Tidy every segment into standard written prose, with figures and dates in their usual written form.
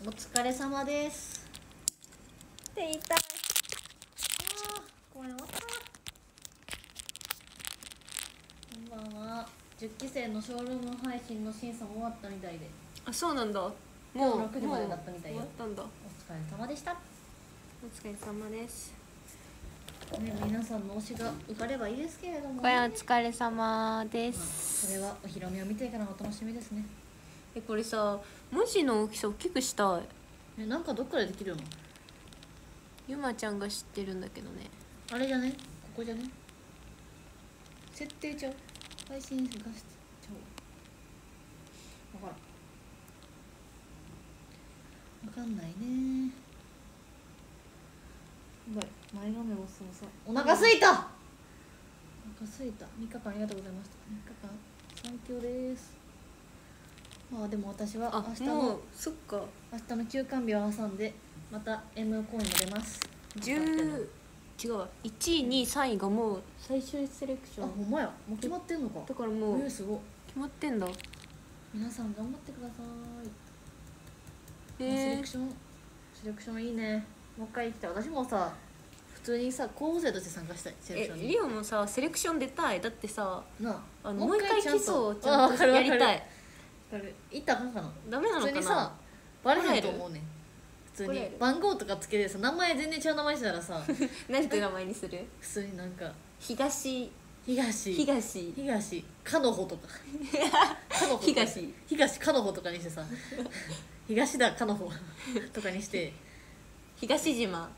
お疲れ様です。 って言いたい。 あー、これ終わった。こんばんは。10期生のショールーム配信の審査も終わったみたいで、 あ、そうなんだ。もう 6時までだったみたいよ。 終わったんだ。 お疲れ様でした。 お疲れ様です。 ね、皆さんの推しが受かればいいですけれども、 これお疲れ様でまあ、 す。 それはお披露目を見てからのお楽しみですね。 これさ、文字の大きさ大きくしたい。 なんかどっからできるの？ ゆまちゃんが知ってるんだけどね。 あれじゃね、ここじゃね、設定ちゃう、配信画質ちゃう、わからん、わかんないね。やばい、前髪もそうさ、お腹すいた、お腹すいた。3日間ありがとうございました。3日間サンキューです。まあでも私は明日のそっか、 明日の休館日を挟んでまた M コインも出ます。 10違うわ、1位2位3位がもう最終セレクショあ、 ンほんまや、もう決まってんのか。 だからもうすごい、 決まってんだ。 皆さん頑張ってください。セレクションいいね。もう一回行きたい。私もさ、普通にさ、候補生として参加したい。セレクションにリオもさ、セレクション出たい。だってさ、 なあ、 もう一回基礎をちゃんとあ、 やりたい。 行ったらあかんかな。 ダメなのかな。 普通にさ、バレへんと思うねん。普通にこれ番号とかつけてさ、名前全然違う名前したらさなんて名前にする？ 普通になんか東かのほとかかのほかのほとかにしてさ東田かのほとかにして東島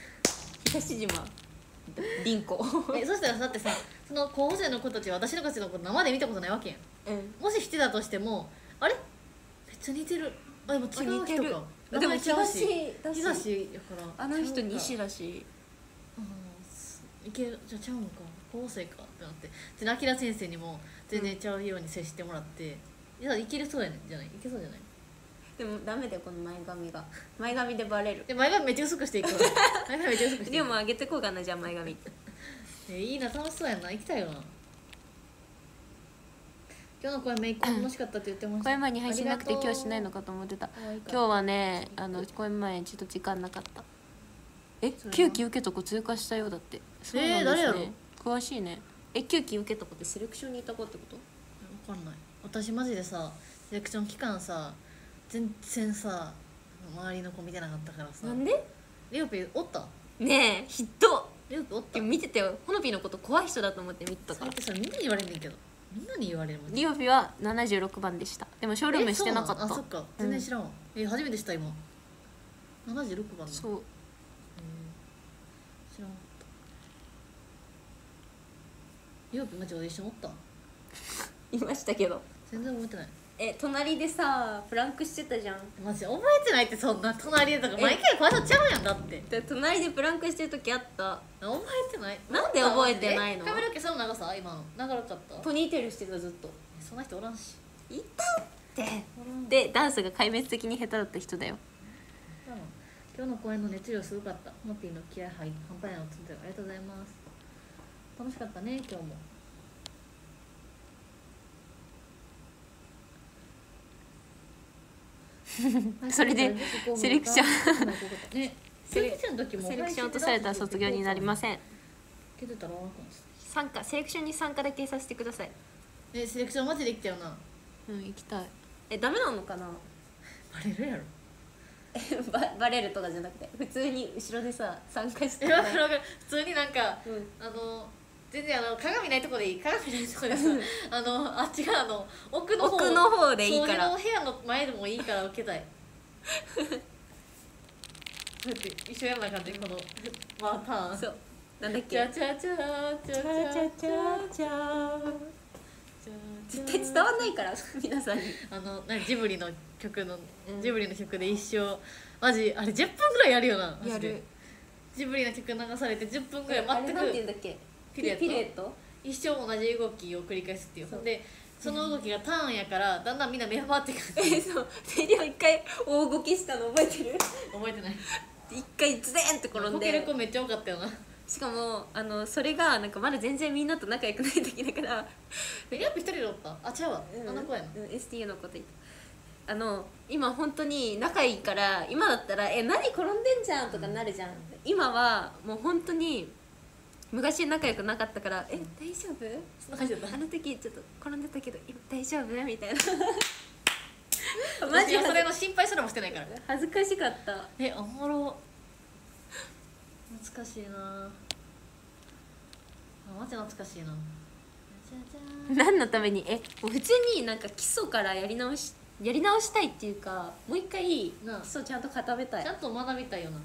凛子そしたらだってさ、その候補生の子たちは私のたちのこと生で見たことないわけやん。もししてたとしても、あれめっちゃ似てる、あ、でも違う人か。 でも東だし、 東やからあの人西だし、 いける、じゃあちゃうのか、候補生かってなって、でアキラ先生にも全然ちゃうように接してもらって、いや、いけるそうやねんじゃない、いけそうじゃない。 でもダメだよ、この前髪でバレる。 で前髪めっちゃ薄くしていくわ前髪めっちゃ薄くしていく。 でも上げてこうかな、じゃあ前髪いいな、楽しそうやな、行きたいよな。今日の声めいっ子楽しかったって言ってました。 公演前に配信なくて今日しないのかと思ってた。今日はね、公演前ちょっと時間なかった。9期受けとこ通過したようだって。そうなんですね。 誰やろ。 詳しいね。9期受けとこってセレクションにいた子ってこと？ 分かんない。私マジでさ、セレクション期間さ、全然さ周りの子見てなかったからさ。 なんで？ リオピおった？ ねえ、ヒット。 リオピおった？ 見てたよ。ほのぴのこと怖い人だと思って見たから。 それみんなに言われんねんけど。みんなに言われるもん。 リオピは76番でした。でもショールームしてなかった。 あ、そっか、全然知らんわ。初めてした今。76番の。 そう。 知らんかった。リオピマジで一緒におった？ いましたけど。 全然覚えてない。 隣でさプランクしてたじゃん。 マジ覚えてないって。そんな隣でとか毎回こうやってちゃうやん。だって隣でプランクしてる時あった。 覚えてない。 なんで覚えてないの？ 髪の毛その長さ今の長かった？ ポニーテールしてたずっと。 そんな人おらんし。 いたってでダンスが壊滅的に下手だった人だよ。 今日の公演の熱量すごかった。モッピーの気合半端ないのつってありがとうございます。楽しかったね今日も。 それでセレクションセレクションの時もセレクション落とされたら卒業になりません。参加、セレクションに参加だけさせてください。 セレクションマジで行きたよな。 行きたい。ダメなのかな。 バレるやろバレるとかじゃなくて普通に後ろでさ参加して普通になんか、全然鏡ないとこでいい。鏡ないとこでさあっちが奥の方でいいから、 掃除の部屋の前でもいいから受けたいこうやって一緒やんな感じ。このターン。 そうなんだっけ、 チャチャチャチャチャチャチャチャ絶対伝わんないから皆さんに。 ジブリの曲で一生マジあれ10分ぐらいやるよな。 やる。 ジブリの曲流されて10分ぐらい全く。 あれなんて言うんだっけ。ピレット。 一生同じ動きを繰り返すっていう。でその動きがターンやからだんだんみんな目回ってくる。 そうでも一回大動きしたの覚えてる？ 覚えてない。 一回ズデンって転んでこける子めっちゃ多かったよな。 しかもそれがなんかまだ全然みんなと仲良くない時だから。 やっぱ一人でおった？あ、違うわ、あの子やの。 STU の子といた。 今本当に仲いいから、今だったら「何転んでんじゃん」とかなるじゃん。今はもう本当に昔仲良くなかったから「大丈夫？ そんな感じだった。 あの時ちょっと転んでたけど今大丈夫？」みたいなマジそれの心配すらもしてないから。 恥ずかしかった。 おもろ。懐かしいな。マジ懐かしいな。 何のためにもう普通になんか基礎からやり直したいっていうか、もう一回基礎ちゃんと固めたい。 ちゃんと学びたいよな。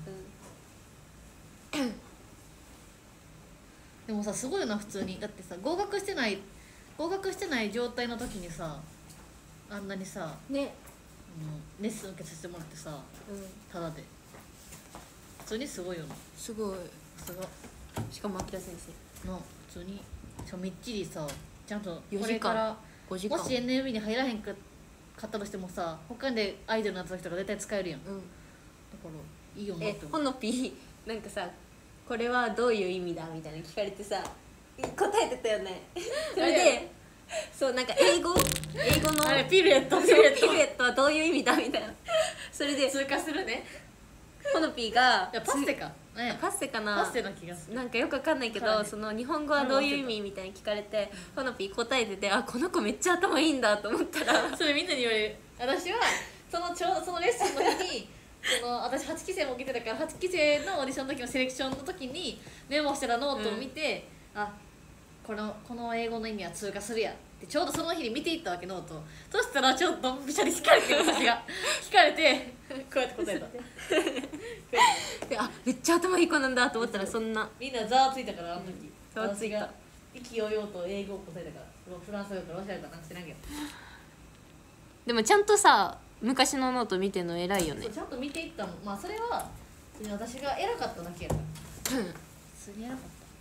でもさ、すごいよな普通に。だってさ、合格してない状態の時にさ、あんなにさね、 レッスン受けさせてもらってさ、ただで普通にすごいよな。 すごい。 すごい。 しかも秋田先生の普通にしかもみっちりさ、ちゃんと 4 これから 5時間もし NMB に入らへんかったとしてもさ、他でアイドルになった時とか絶対使えるやん。だからいいよなって思う。 ほのぴーなんかさ、これはどういう意味だみたいな聞かれてさ、答えてたよねそれでそうなんか英語のあれピルエットはどういう意味だみたいなそれで通過するね。 ほのぴーがいやパッセか、 パッセかな、 パッセな気がする。 なんかよくわかんないけど、その日本語はどういう意味みたいに聞かれて、ほのぴー答えてて、あ、この子めっちゃ頭いいんだと思ったらそれみんなに言われる。私はそのレッスンの日に私8期生も受けてたから、8期生のオーディションの時のセレクションの時にメモしてたノートを見て、この英語の意味は通過するやってちょうどその日に見ていったわけ、ノートを。そしたらちょっとびしゃり聞かれて、私が聞かれてこうやって答えたで、めっちゃ頭いい子なんだと思ったら、そんなみんなざわついたから、あの時ざわついた。 私が意気揚々と英語を答えたから。フランス語かロシア語かなんか知らんけど、 でもちゃんとさ、昔のノート見てんの偉いよね。 ちゃんと見ていったもん。まあそれは普通に私が偉かっただけやから普通に偉かった。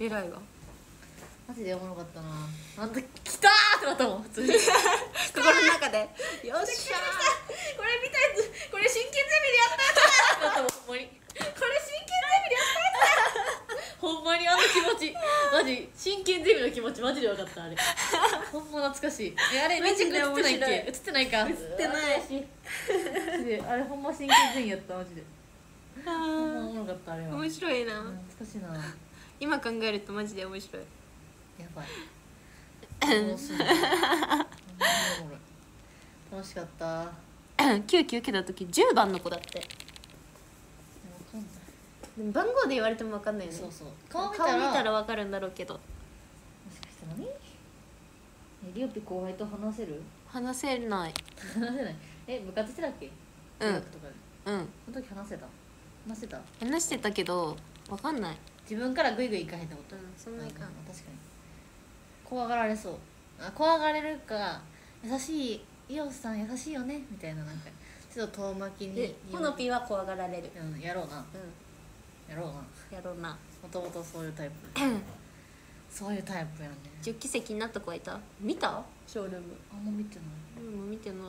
偉いわ。 マジでおもろかったな。あんた来たーってなったもん普通に心の中でよっしゃこれ見たやつ、これ真剣ゼミでやったやつだってなったもん。ほんまにこれ真剣ゼミでやったやつだほんまにあの気持ち、マジ真剣ゼミの気持ちマジで分かった。あれほんま懐かしい。あれミュージック映ってないっけ？映ってないか。 映ってない。 あれほんま真剣ゼミやった。マジでほんまおもろかった。あれは面白いな。 懐かしいな。 今考えるとマジで面白い。 やばいおもろすぎるほんまにおもろい。楽しかった。 9級受けた時10番の子だって。 分かんない。 でも番号で言われても分かんないよね。 そうそう、 顔見たら分かるんだろうけど。 もしかして何？リオピ後輩と話せる？ 話せない。 話せない。部活してたっけ？ うん大学とかで。 うん。 その時話せた？話せた？ 話してたけど分かんない。 自分からグイグイ行かへんってこと？ そんないかん。 確かに怖がられそう。怖がれるか、優しいイオさん優しいよねみたいな、なんかちょっと遠巻きに。 ほのぴーは怖がられる。 やろうな。やろうな。 やろうな。 もともとそういうタイプ。そういうタイプやね。 10期生気になった子はいた？見た？ショールーム。 あんま見てない。 もう見てない。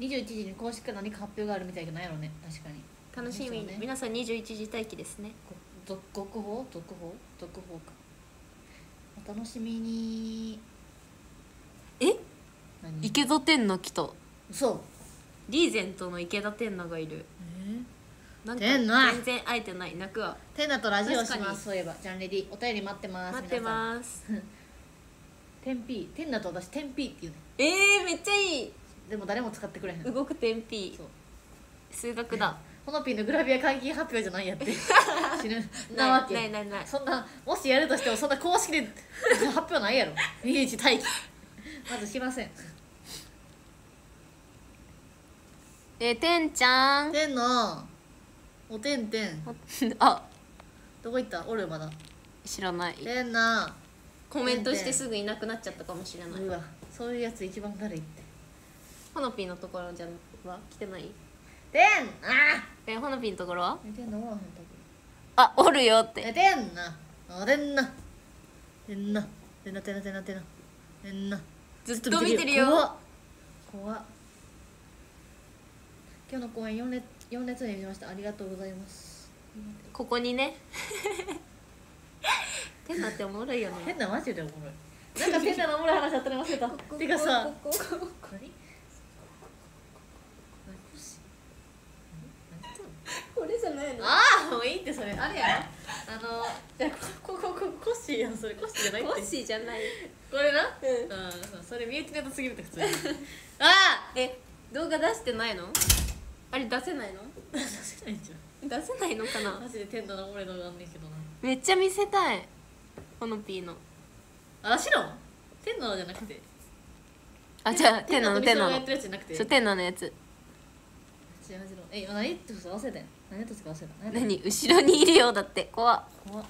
21時に公式から何か発表があるみたいじゃないやろね。確かに楽しみ、 ね、 皆さん21時待機ですね。 続報か。お楽しみに。何？ 池田天の来た。 そうリーゼントの池田天那がいる。なんか天那全然会えてない。泣くわ。 天那とラジオします。そういえばジャンレディお便り待ってます。 待ってます。 天那と私天 P っていうね。 めっちゃいい。 でも誰も使ってくれへん。 動く天 P。 そう数学だ。 ほのぴーのグラビア解禁発表じゃないやって死ぬなわけ。 ない。 そんな、もしやるとしてもそんな公式で発表ないやろ。21待機まずしません。 てんちゃん。 天のおてんあ、 どこ行った？おるまだ。 知らない。 天なコメントしてすぐいなくなっちゃったかもしれない。 うわ、そういうやつ一番だるいって。 ほのぴーのところじゃは来てない？ 天ほのぴーのところは？ 天なおらへんあ、おるよって。 天なずっと見てるよ。 怖っ。今日の公演4列に見ました。ありがとうございます。 ここにね天那っておもろいよね。 天那マジでおもろい。なんか天那のおもろい話あったら忘れた。てかさ、何ないの？ ああもういいってそれあれやろじゃあコッシーやんそれコッシーじゃないってコッシーじゃない。 これなうんそれミューティネットすぎるって普通にあ動画出してないの？あれ出せないの？ あ出せないんじゃん出せないのかな？ マジで天の俺動画あんねんけどなめっちゃ見せたい。ほのぴーの。 あしろ天のじゃなくてあ、じゃあ天の天のやってるやつじゃなくてそう、天ののやつ。 違う違う何言って忘れたよ何言ってたか忘れた何？後ろにいるようだって。怖っ。 怖っ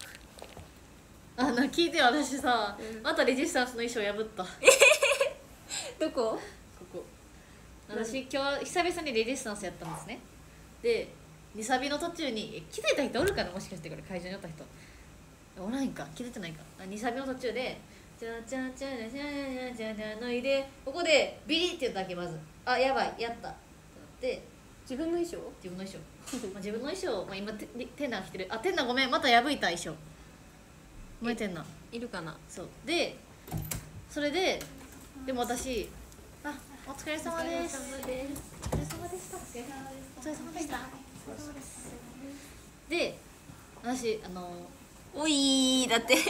聞いてよ私さ、またレジスタンスの衣装破ったどこ？ こ私今日久々にレジスタンスやったんですねで2サビの途中に気づいた人おるかなもしかしてこれ会場におった人おらんか気づいてないか2サビの途中でじゃじゃじゃじゃじゃじゃじゃのいでここでビリって言っただけまずあやばいやったってなって自分の衣装？ 自分の衣装自分の衣装、今テンナ着てるあテンナごめんまた破いた衣装お前テンナいるかな？ そうでそれででも私お疲れ様です。お疲れ様でした。お疲れ様でした。で、私おいーだって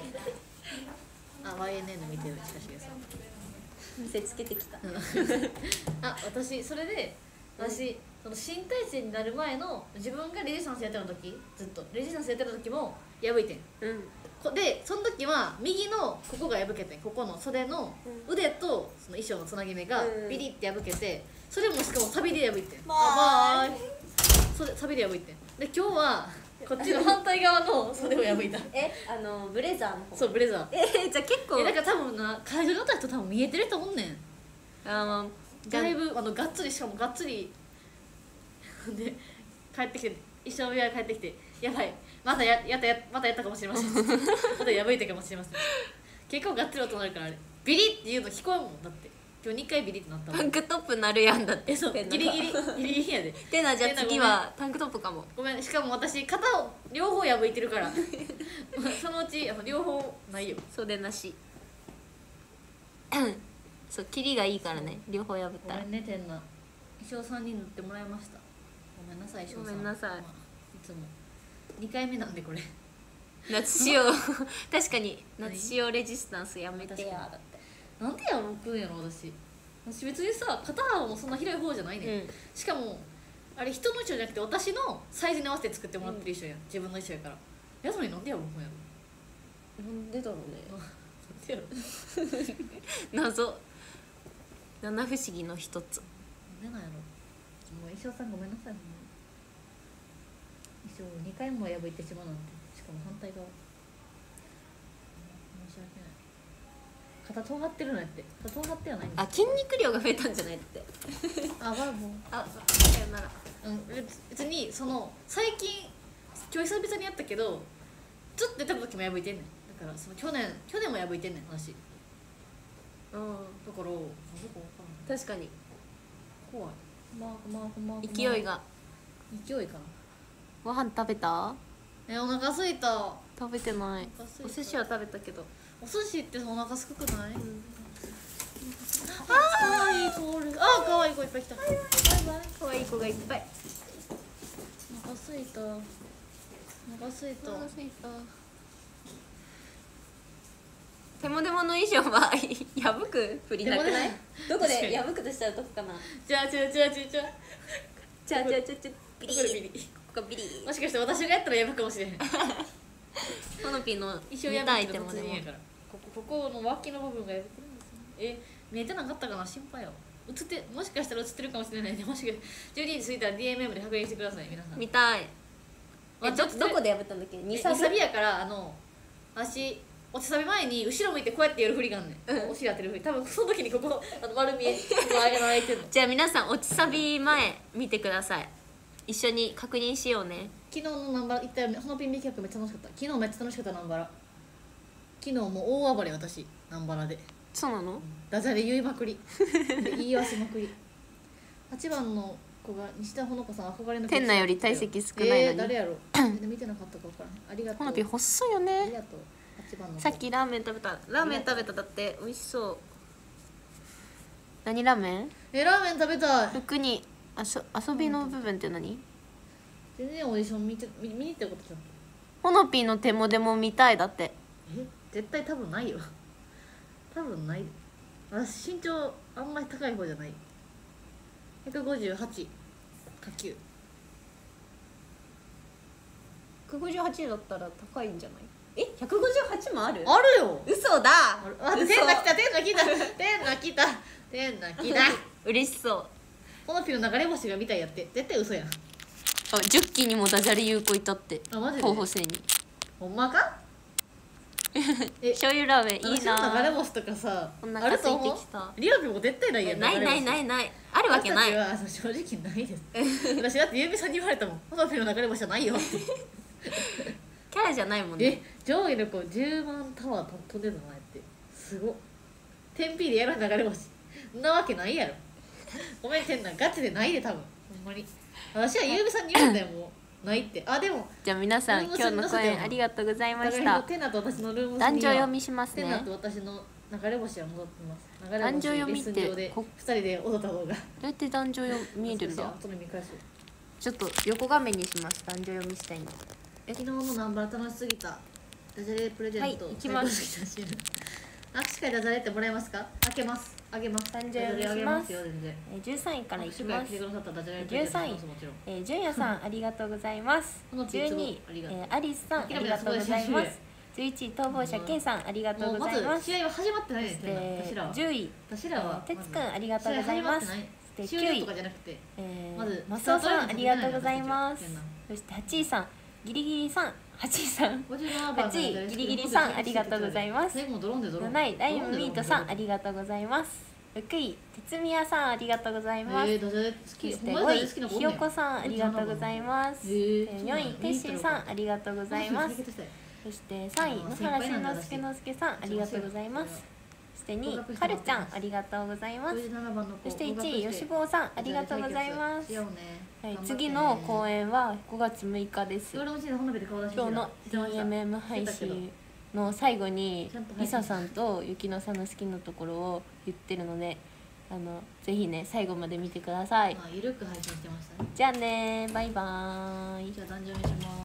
YNN 見てる近重さん。 見せつけてきた。 私それで私その新体制になる前の自分がレジスタンスやってた時ずっとレジスタンスやってた時も破いてん。でその時は右のここが破けてここの袖の腕とその衣装のつなぎ目がビリって破けてそれもしかもサビで破いてんサビで破いてんで今日はこっちの反対側の袖を破いたブレザーの方？ そうブレザーじゃあ結構だから多分な会場におった人多分見えてると思うねんだいぶがっつりしかもがっつりで帰ってきて一生部屋帰ってきてやばいまたやったかもしれませんまた破いたかもしれません結構がっつり音鳴るからあれビリって言うの聞こえんもんだって今日2回ビリってなったもんタンクトップなるやんだってそうギリギリやでてなじゃあ次はタンクトップかもごめんしかも私肩を両方破いてるからそのうち両方ないよ袖なしそうキリがいいからね両方破ったらごめんね天な衣装3人塗ってもらいましたごめんなさい衣装さんごめんなさい、 いつも2回目なんでこれ夏仕様確かに夏仕様レジスタンスやめてやだってなんでやろくんやろ私別にさ肩幅もそんな広い方じゃないね、しかもあれ人の衣装じゃなくて私のサイズに合わせて作ってもらってる衣装やん、自分の衣装やからやつになんでやろくんやろなんでだろうねなんでやろ謎七不思議の一つなんでなんやろもう衣装さんごめんなさい衣装を2回も破いてしまうなんてしかも反対側申し訳ない肩とがってるのやって肩とがってはないんです筋肉量が増えたんじゃないってバイバイさよなら別にその最近今日久々にやったけどちょっと出た時も破いてんねんだからその去年も破いてんねん私だからどこ分からん確かに怖い勢いが勢いかなご飯食べた？ お腹空いた食べてない。お寿司は食べたけどお寿司ってお腹すくくない？かわいい子おるかわいい子いっぱい来たバイバイかわいい子がいっぱいお腹すいた手もでもの衣装は破くふりなくない？どこで破くとしたらどこかな？ じゃあビリここビリもしかして私がやったら破くかもしれへんほのぴの衣装破くの突然やからここの脇の部分が破けるんですね見えてなかったかな心配よもしかしたら映ってるかもしれないんでもしかして12時過ぎたら DMM で確認してください皆さん見たいどこで破ったんだっけ 2サビやから足落ちサビ前に後ろ向いてこうやってやる振りがあんねん、お尻当てる振り多分その時にここ丸見え開いてんのじゃあ皆さん落ちサビ前見てください一緒に確認しようね昨日のナンバラ行ったよねほのピン企画めっちゃ楽しかった昨日めっちゃ楽しかったナンバラ昨日もう大暴れ私ナンバラでそうなの？ ダジャレ言いまくりで言い合わせまくり8番の子が西田ほのかさん憧れの天内より体積少ないのに誰やろ見てなかったか分からんありがとうほのぴ細いよありねがとう8番の子さっきラーメン食べただって美味しそう何ラーメン？ ラーメン食べたい服に遊びの部分って何？ 全然オーディション見に行ったことじゃん。 ほのぴーの手もでも見たいだって。 絶対多分ないよ。多分ない。私身長あんまり高い方じゃない。158か9。 158だったら高いんじゃない？158もある？ あるよ。 嘘だ。 天那来た天那来た天那来た天那来た。 嬉しそう。 このピの流れ星が見たいやって。絶対嘘やん。 10期にもダジャレ有効いたって。 マジで候補生に。 ほんまか？ 醤油ラーメンいいな。 流れ星とかさ、 お腹空いてきた。 リアルも絶対ないやん。 ないあるわけない。 私は正直ないです。私だってゆうみさんに言われたもん。このピの流れ星じゃないよって。 キャラじゃないもんね。 上下の子10万タワー飛んでるの前ってすごっ。天秤でやる流れ星そんなわけないやろ。ごめん天那ガチでないで多分ほんまに。私はゆうみさんに言うんだよもうないって。でもじゃあ皆さん今日の声ありがとうございました。 天那と私のルーム男女読みしますね。 天那と私の流れ星は戻ってます。流れ男女星読みって 2人で踊った方がどうやって男女読み見えるんだ。 後で見返す。 ちょっと横画面にします。男女読みしたいの。 昨日のナンバー楽しすぎた。ダジャレプレゼント。 はい、行きます。 握手会ダジャレってもらえますか？開けます。あげます。 男女読みします。 よ全然。 13位からいきます。 13 位、純也さんありがとうございます。12位、アリスさんありがとうございます。11位、逃亡者 K さんありがとうございます。 試合は始まってないですね。 10位、てつくんありがとうございます。9位、マスオさんありがとうございます。そして8位さん、ギリギリさん、8位さん、8位ギリギリさんありがとうございます。7位、ダイムミートさんありがとうございます。6位、鉄宮さんありがとうございます。そして5位、ひよこさんありがとうございます。4位、てっしーさんありがとうございます。そして3位、野原慎之介のすけさんありがとうございます。そして2位、はるちゃんありがとうございます。そして1位、よしぼうさんありがとうございます。次の公演は5月6日です。今日の DMM 配信の最後にリサさんと雪乃さんの好きなところを言ってるので、ぜひね最後まで見てください。 ゆるく配信してましたね。 じゃあね、バイバーイ。 じゃあ誕生日します。